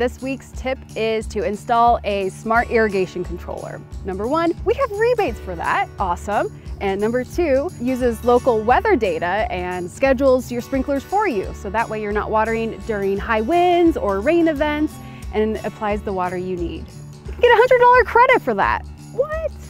This week's tip is to install a smart irrigation controller. Number one, we have rebates for that, awesome. And number two, uses local weather data and schedules your sprinklers for you. So that way you're not watering during high winds or rain events and applies the water you need. You can get a $100 credit for that. What?